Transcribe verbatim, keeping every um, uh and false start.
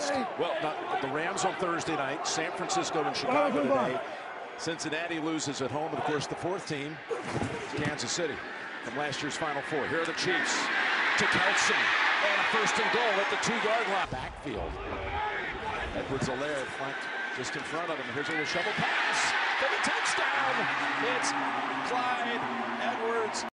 West. Well, not, the Rams on Thursday night, San Francisco and Chicago today. Cincinnati loses at home, and of course the fourth team is Kansas City from last year's Final Four. Here are the Chiefs to Kelce, and a first and goal at the two-yard line. Backfield. Edwards-Helaire flanked just in front of him. Here's a little shovel pass for the touchdown. It's Clyde Edwards.